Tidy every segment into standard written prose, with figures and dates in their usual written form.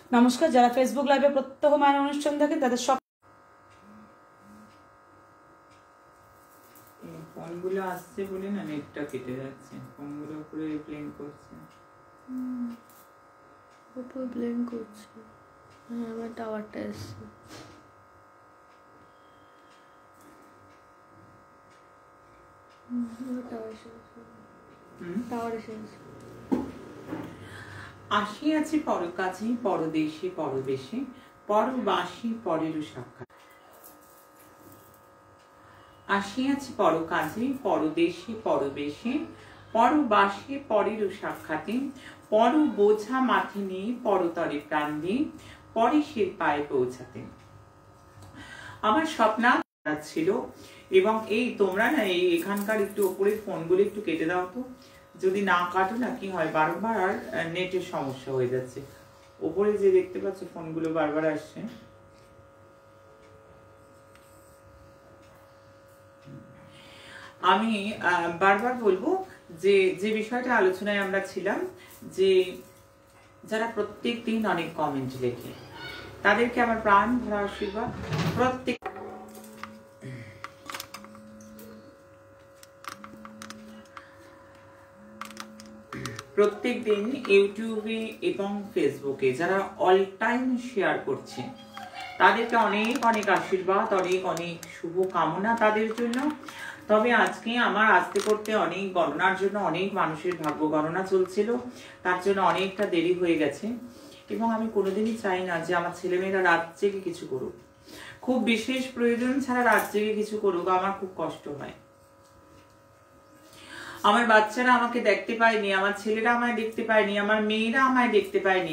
নমস্কার, যারা ফেসবুক লাইভে প্রত্যহ মায়ের অনুষ্ঠান দেখেন তাদের সব ফোনগুলো আসছে বলে না নেটটা কেটে যাচ্ছে, ফোনগুলো উপরে ব্লিঙ্ক করছে। উপর ব্লিঙ্ক করছে। হ্যাঁ, আমার টাওয়ারটা এসছে। টাওয়ার এসেছে। আসিয়াছি পর কাছে পরদেশে পরবেশে, পরবাসী পরেরও সাক্ষাৎ। আসিয়াছি পর কাজে পরদেশে পরবেশে, পরবাসী পরেরও সাক্ষাতে, পর বোঝা মাথে নিয়ে পরতরে প্রাণ দিয়ে পরেশের পায়ে পৌঁছাতে। আমার স্বপ্ন ছিল, এবং এই তোমরা না এই এখানকার একটু উপরে ফোনগুলো একটু কেটে দাও তো, যদি না কাটো না কি হয় বারবার আর নেটের সমস্যা হয়ে যাচ্ছে। উপরে যে দেখতে পাচ্ছ ফোনগুলো বারবার আসছে। আমি বারবার বলবো যে যে বিষয়টা আলোচনায় আমরা ছিলাম, যে যারা প্রত্যেক দিন অনেক কমেন্ট লেখে তাদেরকে আমার প্রাণ ভরা আশীর্বাদ। প্রত্যেক দিন ইউটিউবে এবং ফেসবুকে যারা অল টাইম শেয়ার করছে তাদেরকে অনেক অনেক আশীর্বাদ, অনেক অনেক শুভ কামনা তাদের জন্য। তবে আজকে আমার আসতে করতে অনেক গণনার জন্য অনেক মানুষের ভাগ্য গণনা চলছিল, তার জন্য অনেকটা দেরি হয়ে গেছে। এবং আমি কোনোদিনই চাই না যে আমার ছেলেমেয়েরা রাত জেগে কিছু করুক, খুব বিশেষ প্রয়োজন ছাড়া রাত জেগে কিছু করুক, আমার খুব কষ্ট হয়। আমার বাচ্চারা আমাকে দেখতে পায়নি, আমার ছেলেরা আমায় দেখতে পায়নি, আমার মেয়েরা আমায় দেখতে পায়নি।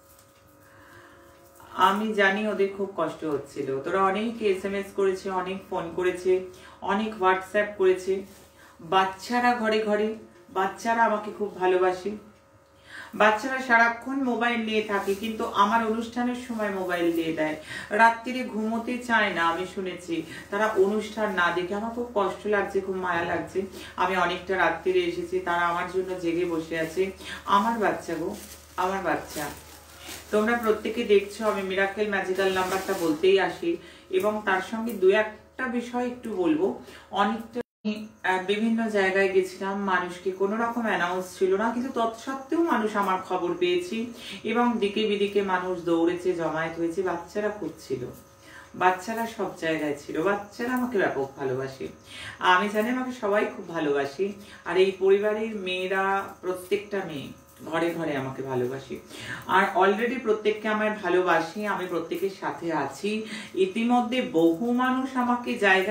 আমি জানি ওদের খুব কষ্ট হচ্ছিল। তোরা অনেক SMS করেছে, অনেক ফোন করেছে, অনেক হোয়াটসঅ্যাপ করেছে। বাচ্চারা ঘরে ঘরে, বাচ্চারা আমাকে খুব ভালোবাসে। বাচ্চারা সারাক্ষণ মোবাইল নিয়ে থাকে, কিন্তু আমার অনুষ্ঠানের সময় মোবাইল দিয়ে দেয়। রাত্রিরে ঘুমোতে চায় না, আমি শুনেছি। তারা অনুষ্ঠান না দেখে আমার খুব কষ্ট লাগছে, খুব মায়া লাগছে। আমি অনেকটা রাত্রিরে এসেছি, তারা আমার জন্য জেগে বসে আছে। আমার বাচ্চা গো, আমার বাচ্চা। তোমরা প্রত্যেকে দেখছো আমি মিরাকেল ম্যাজিক্যাল নাম্বারটা বলতেই আসি, এবং তার সঙ্গে দু একটা বিষয় একটু বলবো। অনেকটা বিভিন্ন জায়গায় গেছিলাম, মানুষকে কোনো রকম অ্যানাউন্স ছিল না, কিন্তু তৎসত্ত্বেও মানুষ আমার খবর পেয়েছি, এবং দিকে বিদিকে মানুষ দৌড়েছে, জমায়েত হয়েছে। বাচ্চারা খুব ছিল, বাচ্চারা সব জায়গায় ছিল। বাচ্চারা আমাকে ব্যাপক ভালোবাসে, আমি জানি আমাকে সবাই খুব ভালোবাসে। আর এই পরিবারের মেয়েরা, প্রত্যেকটা মেয়ে ঘরে ঘরে আমাকে ভালোবাসে, আর অলরেডি প্রত্যেককে আমায় ভালোবাসি, আমি প্রত্যেকের সাথে আছি। ইতিমধ্যে বহু মানুষ আমাকে জায়গায়,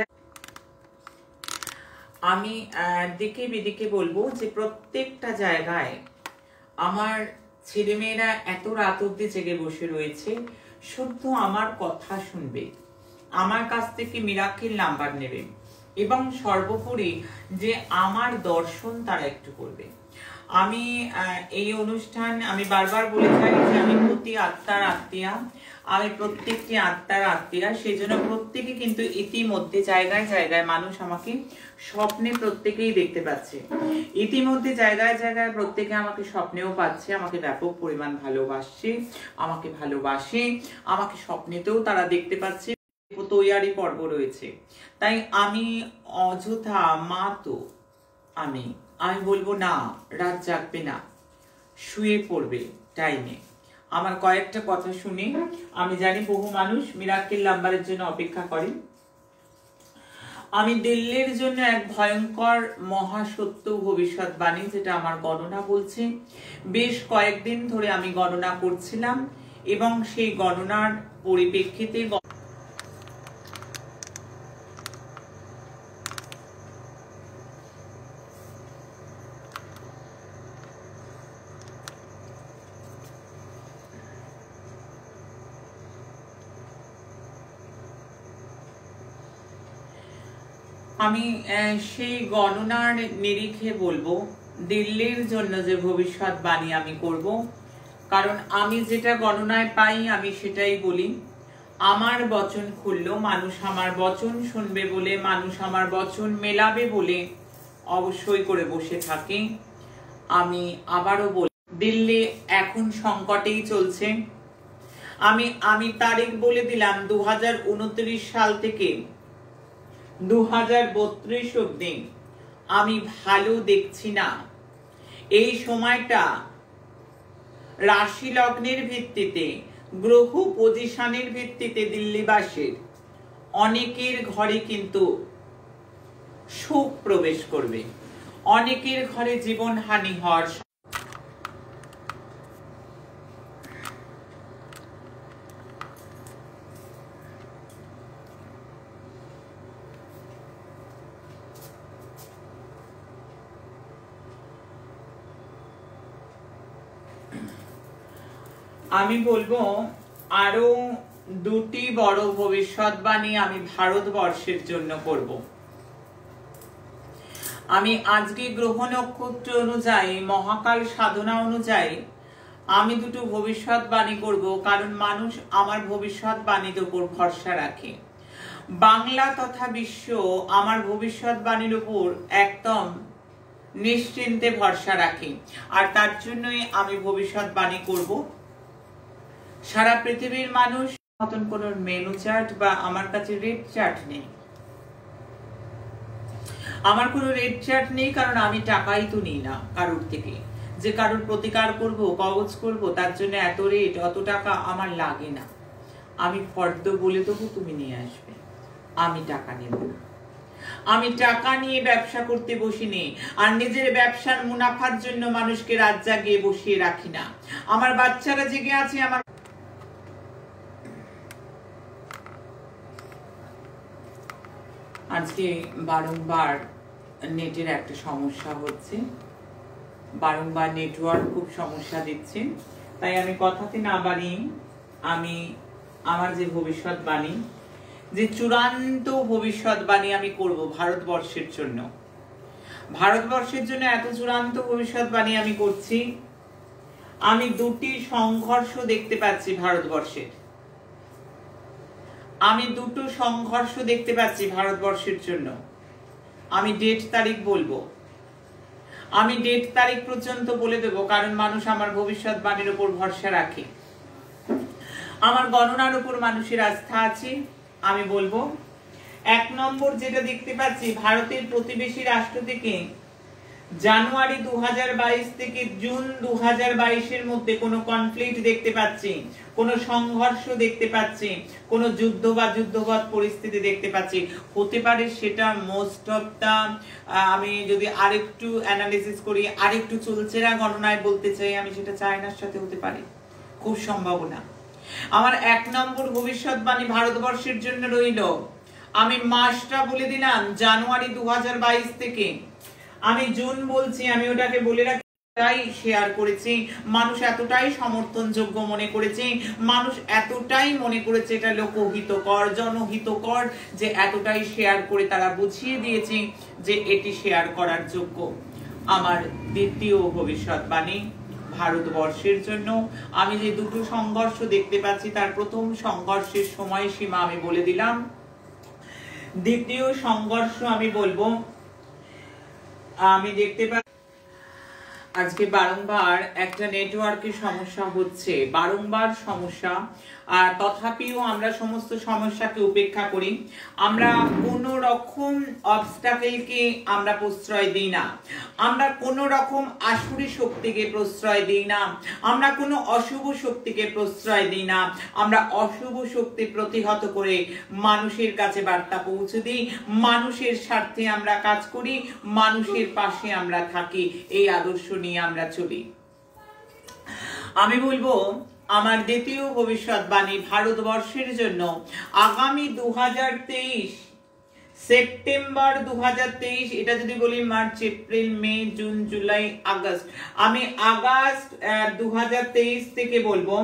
আমি দিকে বিদিকে বলবো যে প্রত্যেকটা জায়গায় আমার ছেলেমেয়েরা এত রাত অব্দি জেগে বসে রয়েছে, শুধু আমার কথা শুনবে, আমার কাছ থেকে মিরাকেল নাম্বার নেবে, এবং সর্বোপরি যে আমার দর্শন তারা একটু করবে। আমি এই অনুষ্ঠান আমি বারবার বলে থাকি যে আমি প্রতি আত্মার আত্মীয়া, আমি প্রত্যেকটি আত্মার আত্মীয়া। সেই জন্য প্রত্যেকে কিন্তু ইতিমধ্যে জায়গায় জায়গায় মানুষ আমাকে স্বপ্নে প্রত্যেকেই দেখতে পাচ্ছে। ইতিমধ্যে জায়গায় জায়গায় প্রত্যেকে আমাকে স্বপ্নেও পাচ্ছে, আমাকে ব্যাপক পরিমাণ ভালোবাসছে, আমাকে ভালোবাসে, আমাকে স্বপ্নেতেও তারা দেখতে পাচ্ছে। তৈয়ারি পর্ব রয়েছে, তাই আমি অযথা মা তো আমি বলবো না, রাত জাগবে না, শুয়ে পড়বে টাইমে। আমার কয়েকটা কথা শুনে আমি জানি বহু মানুষ মিরাকেল নাম্বারের জন্য অপেক্ষা করে। আমি দিল্লির জন্য এক ভয়ঙ্কর মহাসত্য ভবিষ্যৎবাণী, যেটা আমার গণনা বলছে, বেশ কয়েকদিন ধরে আমি গণনা করছিলাম, এবং সেই গণনার পরিপ্রেক্ষিতে আমি সেই গণনার নিরিখে বলবো দিল্লির জন্য যে ভবিষ্যৎবাণী আমি করব, কারণ আমি যেটা গণনায় পাই আমি সেটাই বলি। আমার বচন খুললো, মানুষ আমার বচন শুনবে বলে, মানুষ আমার বচন মেলাবে বলে অবশ্যই করে বসে থাকে। আমি আবারও বলি, দিল্লি এখন সংকটেই চলছে, আমি তারিখ বলে দিলাম 2029 সাল থেকে 2032 অবধি আমি ভালো দেখছি না। এই সময়টা রাশি লগ্নের ভিত্তিতে, গ্রহ পজিশনের ভিত্তিতে দিল্লিবাসীর অনেকের ঘরে কিন্তু শোক প্রবেশ করবে, অনেকের ঘরে জীবনহানি হওয়ার। আমি বলবো আরো দুটি বড় ভবিষ্যৎবাণী আমি ভারতবর্ষের জন্য করব। আমি আজকে গ্রহ নক্ষত্র অনুযায়ী, মহাকাল সাধনা অনুযায়ী আমি দুটো ভবিষ্যৎবাণী করব, কারণ মানুষ আমার ভবিষ্যৎবাণীর উপর ভরসা রাখে। বাংলা তথা বিশ্ব আমার ভবিষ্যৎবাণীর উপর একদম নিশ্চিন্তে ভরসা রাখে, আর তার জন্যই আমি ভবিষ্যৎবাণী করব। সারা পৃথিবীর মানুষ মতন কোন মেনু চার্ট বা আমার কাছে রেড চার্ট নেই, আমার কোনো রেড চার্ট নেই, কারণ আমি টাকাই তো নিই না কারুর থেকে যে কারুর প্রতিকার করব, কবচ করব, তার জন্য এত রেট অত টাকা আমার লাগে না। আমি ফর্দ বলে দেবো, তুমি নিয়ে আসবে, আমি টাকা নেব না। আমি টাকা নিয়ে ব্যবসা করতে বসিনি, আর নিজের ব্যবসার মুনাফার জন্য মানুষকে রাত জাগিয়ে বসিয়ে রাখি না। আমার বাচ্চারা জেগে আছে, আমার আজকে বারংবার নেটের একটা সমস্যা হচ্ছে, বারংবার নেটওয়ার্ক খুব সমস্যা দিচ্ছে, তাই আমি কথাতে না বাড়িয়ে আমি আমার যে ভবিষ্যৎবাণী, যে চূড়ান্ত ভবিষ্যৎবাণী আমি করব ভারতবর্ষের জন্য। ভারতবর্ষের জন্য এত চূড়ান্ত ভবিষ্যৎবাণী আমি করছি। আমি দুটি সংঘর্ষ দেখতে পাচ্ছি ভারতবর্ষের, আমি দুটো সংঘর্ষ দেখতে পাচ্ছি ভারতবর্ষের জন্য। আমি ডেট তারিখ বলবো, আমি ডেট তারিখ পর্যন্ত বলে দেবো, কারণ মানুষ আমার ভবিষ্যৎবাণীর উপর ভরসা রাখে, আমার গণনার উপর মানুষের আস্থা আছে। আমি বলবো 1 নম্বর যেটা দেখতে পাচ্ছি, ভারতের প্রতিবেশী রাষ্ট্র থেকে জানুয়ারি 2022 থেকে জুন 2022 মধ্যে কোনো কনফ্লিক্ট দেখতে পাচ্ছি, কোনো সংঘর্ষ দেখতে পাচ্ছি, কোনো যুদ্ধ বা যুদ্ধবৎ পরিস্থিতি দেখতে পাচ্ছি। হতে পারে সেটা মোস্ট অফ দা, আমি যদি আরেকটু অ্যানালিসিস করি, আরেকটু চলছেরা গণনায় বলতে চাই, আমি সেটা চায়নার সাথে হতে পারে, খুব সম্ভাবনা। আমার 1 নম্বর ভবিষ্যৎবাণী ভারতবর্ষের জন্য রইল। আমি মাসটা বলে দিলাম জানুয়ারি 2022 থেকে, আমি জুন বলছি, আমি ওটাকে বলে রাখি, তাই শেয়ার করেছি। মানুষ এতটাই সমর্থনযোগ্য মনে করেছে, মানুষ এতটাই মনে করেছে এটা লোকহিতকর, জনহিতকর, যে এতটাই শেয়ার করে তারা বুঝিয়ে দিয়েছে যে এটি শেয়ার করার যোগ্য। আমার দ্বিতীয় ভবিষ্যৎবাণী ভারতবর্ষের জন্য, আমি যে দুটো সংঘর্ষ দেখতে পাচ্ছি, তার প্রথম সংঘর্ষের সময়সীমা আমি বলে দিলাম। দ্বিতীয় সংঘর্ষ আমি বলবো, আমি দেখতে পাচ্ছি আজকে বারংবার একটা নেটওয়ার্কের সমস্যা হচ্ছে, বারংবার সমস্যা, আর তথাপিও আমরা সমস্ত সমস্যাকে উপেক্ষা করি। আমরা কোনো রকম অবস্টাকেলকে আমরা প্রশ্রয় দিই না, আমরা কোনো রকম আসুরি শক্তিকে প্রশ্রয় দিই না, আমরা কোনো অশুভ শক্তিকে প্রশ্রয় দিই না। আমরা অশুভ শক্তি প্রতিহত করে মানুষের কাছে বার্তা পৌঁছে দিই, মানুষের স্বার্থে আমরা কাজ করি, মানুষের পাশে আমরা থাকি, এই আদর্শ নিয়ে আমরা চলি। আমি বলবো আমার দ্বিতীয় ভবিষ্যৎবাণী ভারতবর্ষের জন্য আগামী 2023 সেপ্টেম্বর 2023, এটা যদি বলি March April May June July August, আমি আগস্ট 2023 থেকে বলবো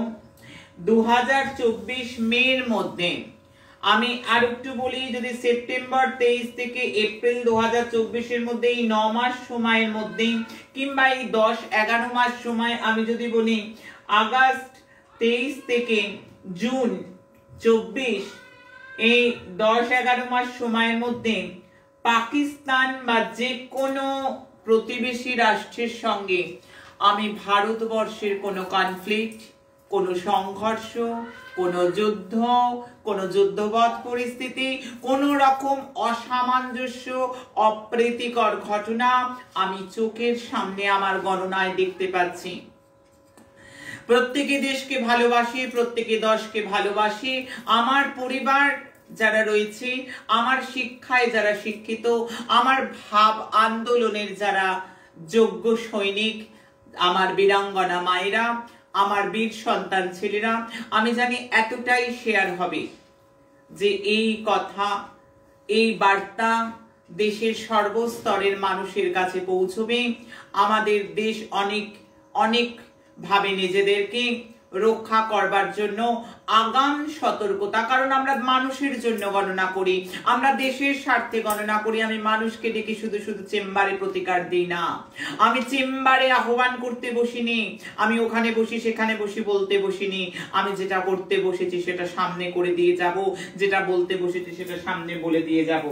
2024 মের মধ্যে। আমি আর একটু বলি, যদি সেপ্টেম্বর 23 থেকে এপ্রিল 2024 মধ্যে, এই 9 মাস সময়ের মধ্যে, কিংবা এই 10-11 মাস সময়, আমি যদি বলি আগস্ট 23 থেকে জুন 24, এই 10-11 মাস সময়ের মধ্যে পাকিস্তান বা যে কোনো প্রতিবেশী রাষ্ট্রের সঙ্গে আমি ভারতবর্ষের কোনো কনফ্লিক্ট, কোনো সংঘর্ষ, কোনো যুদ্ধ, কোনো যুদ্ধবৎ পরিস্থিতি, কোনো রকম অসামঞ্জস্য, অপ্রীতিকর ঘটনা আমি চোখের সামনে আমার গণনায় দেখতে পাচ্ছি। প্রত্যেকে দেশকে ভালোবাসি, প্রত্যেকে দেশকে ভালোবাসি। আমার পরিবার যারা রয়েছে, আমার শিক্ষায় যারা শিক্ষিত, আমার ভাব আন্দোলনের যারা যোগ্য সৈনিক, আমার বীরাঙ্গনা মায়েরা, আমার বীর সন্তান ছেলেরা, আমি জানি এতটাই শেয়ার হবে যে এই কথা, এই বার্তা দেশের সর্বস্তরের মানুষের কাছে পৌঁছবে। আমাদের দেশ অনেক অনেক ভাবে নিজেদেরকে রক্ষা করবার জন্য আগাম সতর্কতা, কারণ আমরা মানুষের জন্য গণনা করি, আমরা দেশের স্বার্থে গণনা করি। আমি মানুষকে ডেকে শুধু শুধু চেম্বারে প্রতিকার দিই না, আমি চেম্বারে আহ্বান করতে বসিনি, আমি ওখানে বসি সেখানে বসি বলতে বসিনি। আমি যেটা করতে বসেছি সেটা সামনে করে দিয়ে যাব, যেটা বলতে বসেছি সেটা সামনে বলে দিয়ে যাব।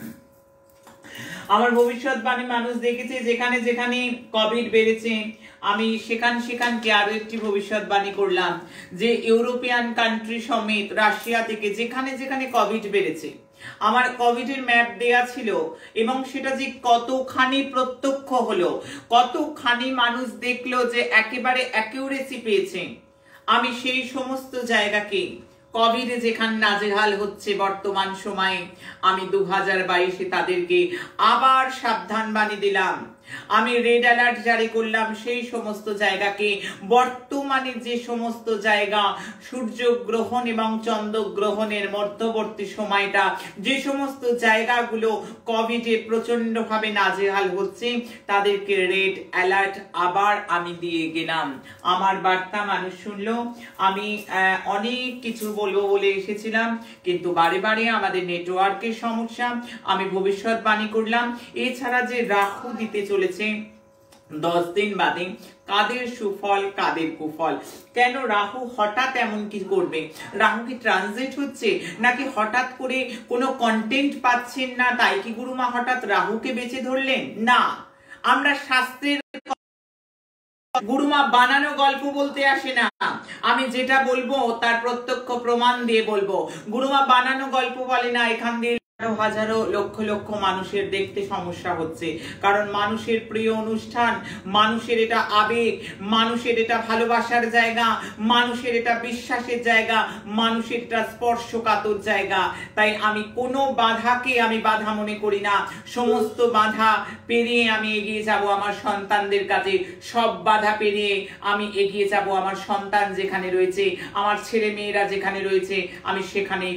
আমার ভবিষ্যৎবাণী মানুষ দেখেছে, যেখানে যেখানে কোভিড বেড়েছে আমি সেখানকে আরো একটি ভবিষ্যৎবাণী করলাম যে ইউরোপিয়ান কান্ট্রি সমেত রাশিয়া থেকে যেখানে যেখানে কোভিড বেড়েছে আমার কোভিডের ম্যাপ দেয়া ছিল, এবং সেটা যে কতখানি প্রত্যক্ষ হলো, কতখানি মানুষ দেখলো যে একেবারে অ্যাকিউরেসি পেয়েছে। আমি সেই সমস্ত জায়গাকে কোভিডে যেখানে নাজেহাল হচ্ছে বর্তমান সময়ে, আমি 2022-এ তাদেরকে আবার সাবধান বাণী দিলাম, আমি রেড অ্যালার্ট জারি করলাম সেই সমস্ত জায়গাকে। বর্তমানে যে সমস্ত জায়গা সূর্যগ্রহণ এবং চন্দ্রগ্রহণের মধ্যবর্তী সময়টা, যে সমস্ত জায়গাগুলো কোভিডে প্রচন্ড ভাবে নাজেহাল হচ্ছে, তাদেরকে রেড অ্যালার্ট আবার আমি দিয়ে গেলাম। আমার বার্তা মানুষ শুনলো। আমি অনেক কিছু বলবো বলে এসেছিলাম, কিন্তু বারে বারে আমাদের নেটওয়ার্কের সমস্যা, আমি ভবিষ্যৎবাণী করলাম। এছাড়া যে রাহু দিতে চলেছে 10 দিন বাদে, কাদের সুফল কাদের কুফল, কেন রাহু হঠাৎ এমন কি করবে? রাহু কি ট্রানজিট হচ্ছে, নাকি হঠাৎ করে কোনো কন্টেন্ট পাচ্ছেন না তাই কি গুরুমা হঠাৎ রাহুকে বেঁচে ধরলেন? না, আমরা শাস্ত্রের গুরুমা বানানো গল্প বলতে আসে না, আমি যেটা বলবো তার প্রত্যক্ষ প্রমাণ দিয়ে বলবো। গুরুমা বানানো গল্প বলে না। এখান দিয়ে হাজারো লক্ষ লক্ষ মানুষের দেখতে সমস্যা হচ্ছে, কারণ মানুষের প্রিয় অনুষ্ঠান, মানুষের এটা আবেগ, মানুষের এটা ভালোবাসার জায়গা, মানুষের এটা বিশ্বাসের জায়গা, মানুষের এটা স্পর্শকাতর জায়গা। তাই আমি কোনো বাধাকে আমি বাধা মনে করি না, সমস্ত বাধা পেরিয়ে আমি এগিয়ে যাব আমার সন্তানদের কাছে। সব বাধা পেরিয়ে আমি এগিয়ে যাব আমার সন্তান যেখানে রয়েছে, আমার ছেলে মেয়েরা যেখানে রয়েছে, আমি সেখানেই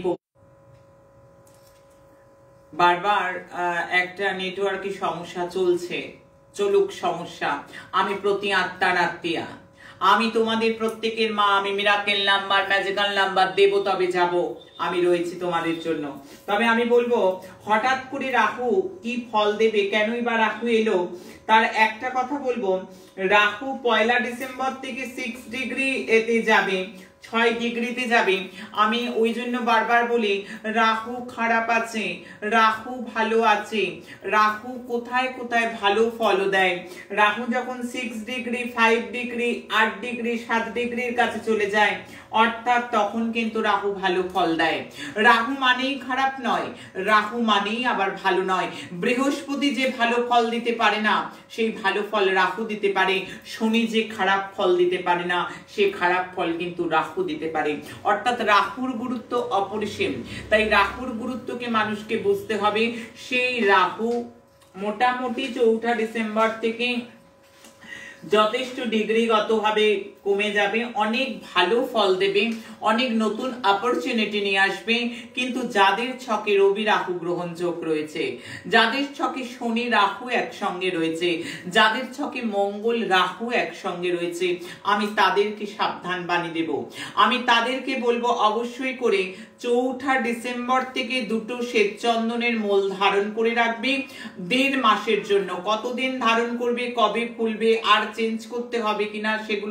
বারবার একটা নেটওয়ার্কের সমস্যা চলছে, চলুক সমস্যা। আমি প্রতি আত্মার আত্মীয়া, আমি তোমাদের প্রত্যেকের মা, আমি মিরাকেল নাম্বার, ম্যাজিক্যাল নাম্বার দেব, তবে যাব, আমি রয়েছি তোমাদের জন্য। তবে আমি বলবো হঠাৎ করে রাহু কি ফল দেবে, কেনই বা রাহু এলো, তার একটা কথা বলবো। রাহু 1 ডিসেম্বর থেকে 6 ডিগ্রি এতে যাবে, 6 ডিগ্রিতে যাবে। আমি ওই জন্য বারবার বলি রাহু খারাপ আছে, রাহু ভালো আছে। রাহু কোথায় কোথায় ভালো ফল দেয়, রাহু যখন 6 ডিগ্রি, 5 ডিগ্রি, 8 ডিগ্রি, 7 ডিগ্রির কাছে চলে যায়, অর্থাৎ তখন কিন্তু রাহু ভালো ফল দেয়। রাহু মানেই খারাপ নয়, রাহু মানেই আবার ভালো নয়। বৃহস্পতি যে ভালো ফল দিতে পারে না, সেই ভালো ফল রাহু দিতে পারে। শনি যে খারাপ ফল দিতে পারে না, সে খারাপ ফল কিন্তু রাহু দিতে পারে। অর্থাৎ রাহুর গুরুত্ব অপরিসীম। তাই রাহুর গুরুত্বকে মানুষকে বুঝতে হবে। সেই রাহু মোটামুটি 4 ডিসেম্বর থেকে যথেষ্ট ডিগ্রিগতভাবে কমে যাবে, অনেক ভালো ফল দেবে, অনেক নতুন অপরচুনিটি নিয়ে আসবে। কিন্তু যাদের ছকে রবি রাহু গ্রহণ যোগ রয়েছে, যাদের ছকে শনি রাহু একসঙ্গে রয়েছে, যাদের ছকে মঙ্গল রাহু একসঙ্গে রয়েছে, আমি তাদেরকে সাবধান বাণী দেব। আমি তাদেরকে বলবো অবশ্যই করে 4 ডিসেম্বর থেকে 2 শ্বেত চন্দনের মূল ধারণ করে রাখবে 1.5 মাসের জন্য। কতদিন ধারণ করবে, কবে খুলবে, আর চেঞ্জ করতে হবে কিনা, সেগুলো সব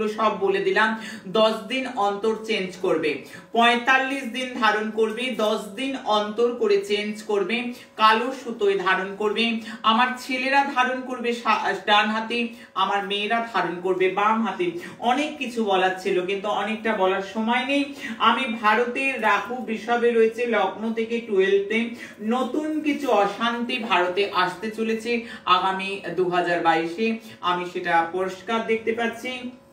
বলে দিলাম। 10 দিন অন্তর চেঞ্জ করবে, 45 দিন ধারণ করবে, 10 দিন অন্তর করে চেঞ্জ করবে, কালো সুতোয় ধারণ করবে। আমার ছেলেরা ধারণ করবে ডান হাতে, আমার মেয়েরা ধারণ করবে বাম হাতে। অনেক কিছু বলার ছিল কিন্তু অনেকটা বলার সময় নেই। আমি ভারতের রাহু বৃষভে রয়েছে, লগ্ন থেকে 12তে নতুন কিছু অশান্তি ভারতে আসতে চলেছে আগামী 2022-এ, আমি সেটা পরিষ্কার দেখতে পাচ্ছি।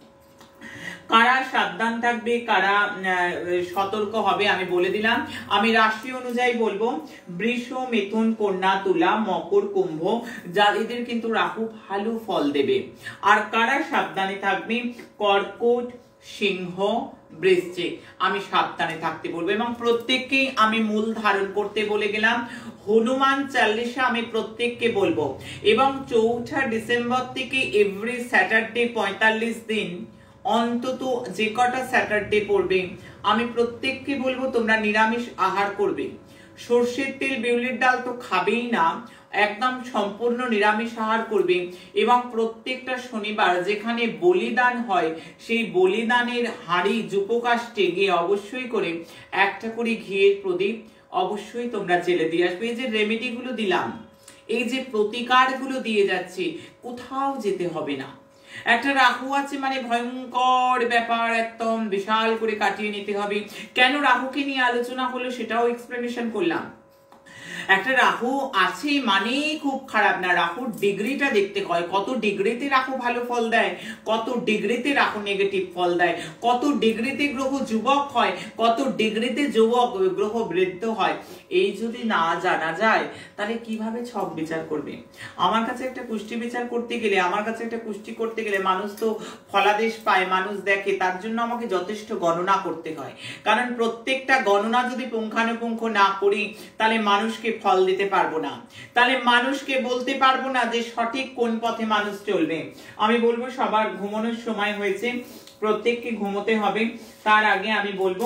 কারা সাবধান থাকবে, কারা সতর্ক হবে আমি বলে দিলাম। আমি রাশি অনুযায়ী বলবো, বৃষ, মিথুন, কন্যা, তুলা, মকর, কুম্ভ, যাদের কিন্তু রাহু ভালো ফল দেবে। আর কারা সাবধানে থাকবে, কর্কট, সিংহ, বৃশ্চিক, আমি সাবধানে থাকতে বলবো। এবং প্রত্যেককেই আমি মূল ধারণ করতে বলে গেলাম। হনুমান চালিসা আমি প্রত্যেককে বলবো। এবং 4 ডিসেম্বর থেকে এভরি স্যাটারডে 45 দিন অন্তত যে কটা স্যাটারডে পড়বে আমি প্রত্যেককে বলবো তোমরা নিরামিষ আহার করবে। সর্ষের তেল, বিউলির ডাল তো খাবেই না, একদম সম্পূর্ণ নিরামিষ আহার করবে। এবং প্রত্যেকটা শনিবার যেখানে বলিদান হয় সেই বলিদানের হাঁড়ি যুপকাষ্ঠে গিয়ে অবশ্যই করে একটা করে ঘিয়ের প্রদীপ অবশ্যই তোমরা জেলে দিয়ে আসবে। এই যে রেমেডি গুলো দিলাম, এই যে প্রতিকার গুলো দিয়ে যাচ্ছে, কোথাও যেতে হবে না। একটা রাহু আছে মানে ভয়ঙ্কর ব্যাপার, একদম বিশাল করে কাটিয়ে নিতে হবে। কেন রাহুকে নিয়ে আলোচনা হলো সেটাও এক্সপ্লেনেশন করলাম। একটা রাহু আছে মানে খুব খারাপ না, রাহুর ডিগ্রিটা দেখতে হয়, কত ডিগ্রিতে রাহু ভালো ফল দেয়, কত ডিগ্রিতে রাহু নেগেটিভ ফল দেয়, কত ডিগ্রিতে গ্রহ যুবক হয়, কত ডিগ্রিতে যুবক গ্রহ বৃদ্ধ হয়। এই যদি না জানা যায় তাহলে কিভাবে ছক বিচার করবে? আমার কাছে একটা কুষ্টি বিচার করতে গেলে, আমার কাছে একটা কুষ্টি করতে গেলে মানুষ তো ফলাদেশ পায়, মানুষ দেখে, তার জন্য আমাকে যথেষ্ট গণনা করতে হয়। কারণ প্রত্যেকটা গণনা যদি পুঙ্খানুপুঙ্খ না করি তাহলে মানুষকে ফল দিতে পারবো না, তাহলে মানুষকে বলতে পারবো না যে সঠিক কোন পথে মানুষ চলবে। আমি বলবো সবার ঘুমানোর সময় হয়েছে, প্রত্যেককে ঘুমোতে হবে। তার আগে আমি বলবো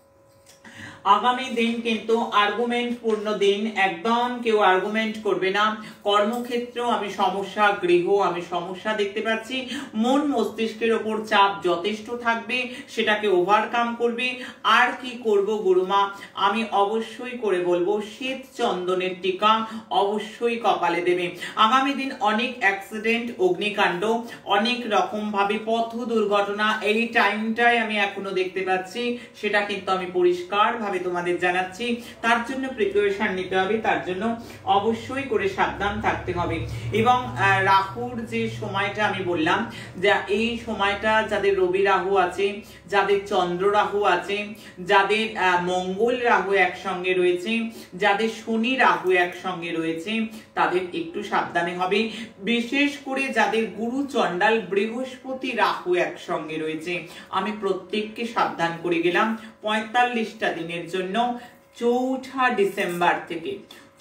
আগামী দিন কিন্তু আর্গুমেন্ট পূর্ণ দিন, একদম কেউ আর্গুমেন্ট করবে না। কর্মক্ষেত্রেও আমি সমস্যা, গৃহ আমি সমস্যা দেখতে পাচ্ছি। মন মস্তিষ্কের ওপর চাপ যথেষ্ট থাকবে, সেটাকে ওভারকাম করবে। আর কি করব গুরুমা? আমি অবশ্যই করে বলবো শ্বেত চন্দনের টিকা অবশ্যই কপালে দেবে। আগামী দিন অনেক অ্যাক্সিডেন্ট, অগ্নিকাণ্ড, অনেক রকম ভাবে পথ দুর্ঘটনা এই টাইমটাই আমি এখনো দেখতে পাচ্ছি, সেটা কিন্তু আমি পরিষ্কার তোমাদের জানাচ্ছি। তার জন্য প্রিপারেশন নিতে হবে, তার জন্য অবশ্যই করে সাবধান থাকতে হবে। এবং রাহুর যে সময়টা আমি বললাম, যে এই সময়টা যাদের রবি রাহু আছে, যাদের চন্দ্র রাহু আছে, যাদের মঙ্গল রাহু একসঙ্গে রয়েছে, যাদের শনি রাহু একসঙ্গে রয়েছে, তাদের একটু সাবধানে হবে। বিশেষ করে যাদের গুরু চণ্ডাল বৃহস্পতি রাহু একসঙ্গে রয়েছে, আমি প্রত্যেককে সাবধান করে গেলাম 45টা দিনের জন্য। 4 ডিসেম্বর থেকে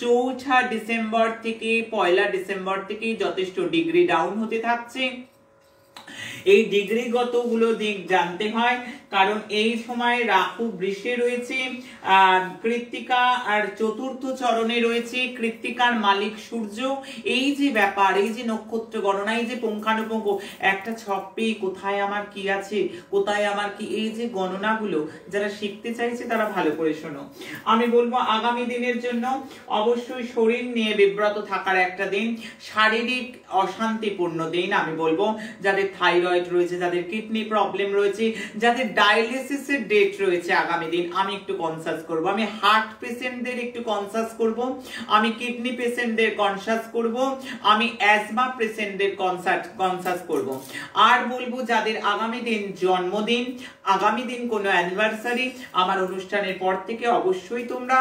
1 ডিসেম্বর থেকে যথেষ্ট ডিগ্রি ডাউন হতে থাকছে। এই ডিগ্রিগত গুলো দিক জানতে হয়, কারণ এই সময় রাহু বৃষে রয়েছে, কৃত্তিকা আর চতুর্থ চরণে রয়েছে, কৃত্তিকার মালিক সূর্য। এই যে ব্যাপার, এই যে নক্ষত্র গণনা, এই যে পুঙ্খানুপুঙ্খ একটা ছক পেয়ে কোথায় আমার কি আছে, কোথায় আমার কি, এই যে গণনাগুলো যারা শিখতে চাইছে তারা ভালো করে শোনো। আমি বলবো আগামী দিনের জন্য অবশ্যই শরীর নিয়ে বিব্রত থাকার একটা দিন, শারীরিক অশান্তিপূর্ণ দিন। আমি বলবো যাদের থাইরয়েড রয়েছে, যাদের কিডনি প্রবলেম রয়েছে, যাদের ডায়ালিসিসের ডেট রয়েছে, আগামী দিন আমি একটু কনসাস করব। আমি হার্ট পেশেন্টদের একটু কনসাস করব, আমি কিডনি পেশেন্টদের কনসাস করব, আমি অ্যাজমা পেশেন্টদের কনসাস করব। আর বলবো যাদের আগামী দিন জন্মদিন, আগামী দিন কোনো অ্যানিভার্সারি, আমার অনুষ্ঠানের পর থেকে অবশ্যই তোমরা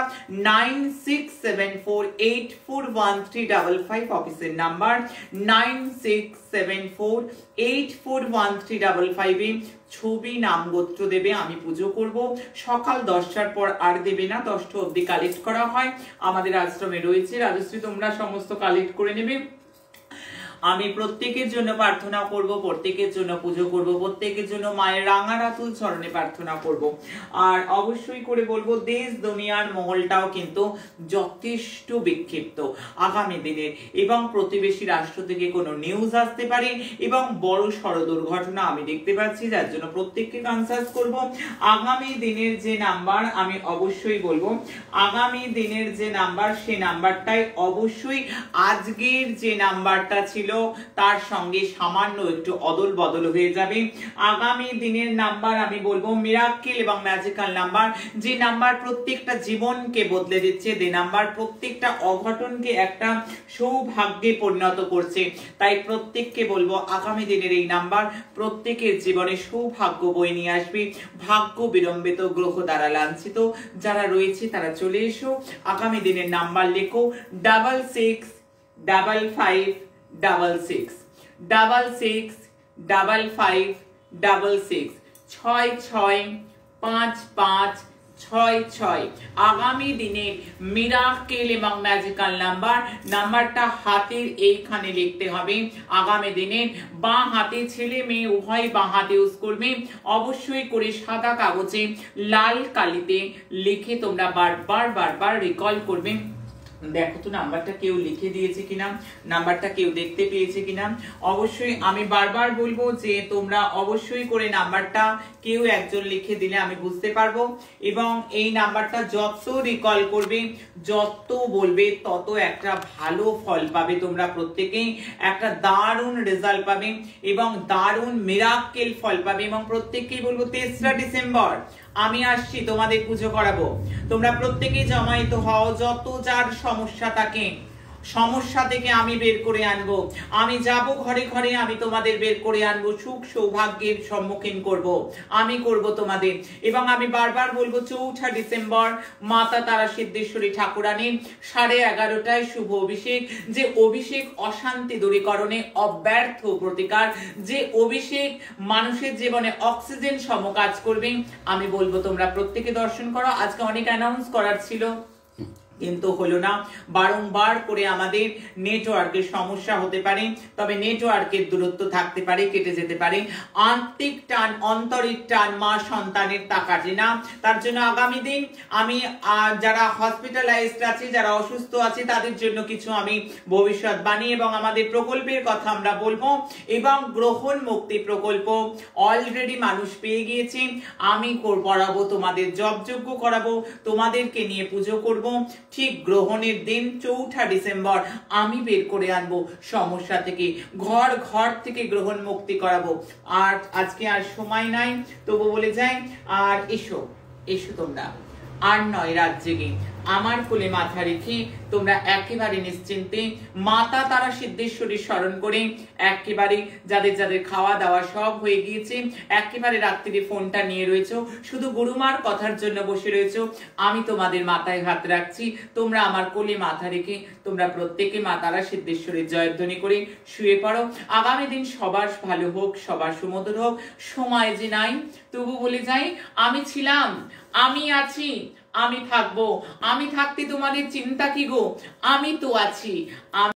9674841355 অফিসের নাম্বার 9674841355 ছবি, নাম, গোত্র দেবে, আমি পুজো করব। সকাল 10টার পর আর দেবে না, 10টা অবধি কালেক্ট করা হয়, আমাদের আশ্রমে রয়েছে। রাজশ্রী তোমরা সমস্ত কালেক্ট করে নেবে। আমি প্রত্যেকের জন্য প্রার্থনা করব, প্রত্যেকের জন্য পুজো করব, প্রত্যেকের জন্য মায়ের রাঙা রাতুল চরণে প্রার্থনা করব। আর অবশ্যই করে বলবো দেশ দুনিয়ার মহলটাও কিন্তু যথেষ্ট বিক্ষিপ্ত আগামী দিনের, এবং প্রতিবেশী রাষ্ট্র থেকে কোনো নিউজ আসতে পারে এবং বড় সড় দুর্ঘটনা আমি দেখতে পাচ্ছি, যার জন্য প্রত্যেককে কনসাস করব। আগামী দিনের যে নাম্বার আমি অবশ্যই বলবো, আগামী দিনের যে নাম্বার সে নাম্বারটাই অবশ্যই আজকের যে নাম্বারটা ছিল তার সঙ্গে সামান্য একটু অদল বদল হয়ে যাবে। আগামী দিনের নাম্বার আমি বলবো মিরাক্কেল এবং ম্যাজিক্যাল নাম্বার, যে নাম্বার প্রত্যেকটা জীবনকে বদলে দিচ্ছে, যে নাম্বার প্রত্যেকটা অঘটনকে একটা সৌভাগ্যে পরিণত করছে। তাই প্রত্যেককে বলবো আগামী দিনের এই নাম্বার প্রত্যেকের জীবনে সৌভাগ্য বয়ে নিয়ে আসবে। ভাগ্য বিলম্বিত, গ্রহ দ্বারা লাঞ্ছিত যারা রয়েছে তারা চলে এসো, আগামী দিনের নাম্বার লেখো 665566 665566 665566। আগামী দিনের মিরাকেল এবং ম্যাজিক্যাল নাম্বারটা হাতের এইখানে লিখতে হবে। আগামী দিনের বাঁ হাতে, ছেলে মেয়ে উভয় বাঁ হাতে ইউজ করবে। অবশ্যই করে সাদা কাগজে লাল কালিতে লিখে তোমরা বারবার রিকল করবে। দেখো তো নাম্বারটা কেউ লিখে দিয়েছে কিনা, নাম্বারটা কেউ দেখতে পেয়েছে কিনা। অবশ্যই আমি বারবার বলবো যে তোমরা অবশ্যই করে নাম্বারটা কেউ একজন লিখে দিলে আমি বুঝতে পারবো, এবং এই নাম্বারটা যত রিকল করবে, যত বলবে, তত একটা ভালো ফল পাবে। তোমরা প্রত্যেকেই একটা দারুণ রেজাল্ট পাবে এবং দারুণ মিরাক্কেল ফল পাবে। এবং প্রত্যেককেই বলবো 3রা ডিসেম্বর আমি আসছি তোমাদের পুজো করাবো। তোমরা প্রত্যেকেই জমায়েত হও, যত যার সমস্যা থাকে সমস্যা থেকে আমি বের করে আনবো। আমি যাব ঘরে ঘরে, আমি তোমাদের বের করে আনবো, সুখ সৌভাগ্যের সম্মুখীন করব, আমি করব তোমাদের। এবং আমি বারবার বলবো 4ঠা ডিসেম্বর মাতা তারা সিদ্ধেশ্বরী ঠাকুরানীর 11:30টায় শুভ অভিষেক। যে অভিষেক অশান্তি দূরীকরণে অব্যর্থ প্রতিকার, যে অভিষেক মানুষের জীবনে অক্সিজেন সম কাজ করবে। আমি বলবো তোমরা প্রত্যেকে দর্শন করো। আজকে অনেক অ্যানাউন্স করার ছিল কিন্তু হলো না, বারংবার করে আমাদের নেটওয়ার্কের সমস্যা হতে পারে, তবে নেটওয়ার্কের দূরত্ব থাকতে পারে, কেটে যেতে পারে। আত্মিক টান, অন্তরের টান মা সন্তানের তা কাটে না। তার জন্য আগামী দিন আমি যারা হসপিটালাইজড আছে, যারা অসুস্থ আছে, তাদের জন্য কিছু আমি ভবিষ্যৎবাণী এবং আমাদের প্রকল্পের কথা আমরা বলবো। এবং গ্রহণ মুক্তি প্রকল্প অলরেডি মানুষ পেয়ে গিয়েছে। আমি পড়াবো, তোমাদের জপযজ্ঞ করাবো, তোমাদেরকে নিয়ে পুজো করব। ঠিক গ্রহণের দিন 4ঠা ডিসেম্বর আমি বের করে আনবো সমস্যা থেকে, ঘর থেকে গ্রহণ মুক্তি করাবো। আর আজকে আর সময় নাই, তবু বলে যাই, আর এসো তোমরা, আর নয় রাত জেগে আমার কোলে মাথা রেখে তোমরা একেবারে নিশ্চিন্তে মাতা তারা সিদ্ধেশ্বরী স্মরণ করে, একেবারে যাদের খাওয়া দাওয়া সব হয়ে গিয়েছে, একেবারে রাত্রিরে ফোনটা নিয়ে রয়েছো, শুধু গুরুমার কথার জন্য বসে রয়েছো, আমি তোমাদের মাথায় হাত রাখছি, তোমরা আমার কোলে মাথা রেখে তোমরা প্রত্যেকে মা তারা সিদ্ধেশ্বরীর জয়ধ্বনি করে শুয়ে পড়ো। আগামী দিন সবার ভালো হোক, সবার সুমধুর হোক। সময় যে নাই, তবু বলে যাই, আমি ছিলাম, আমি আছি, আমি থাকবো। আমি থাকতে তোমাদের চিন্তা কি গো, আমি তো আছি।